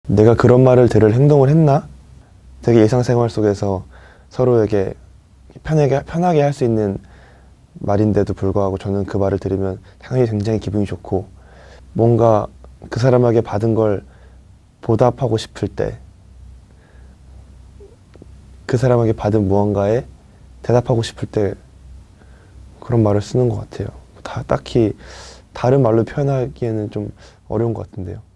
내가 그런 말을 들을 행동을 했나? 되게 일상생활 속에서 서로에게 편하게 할 수 있는 말인데도 불구하고 저는 그 말을 들으면 당연히 굉장히 기분이 좋고, 뭔가 그 사람에게 받은 걸 보답하고 싶을 때, 그 사람에게 받은 무언가에 대답하고 싶을 때 그런 말을 쓰는 것 같아요. 딱히 다른 말로 표현하기에는 좀 어려운 것 같은데요.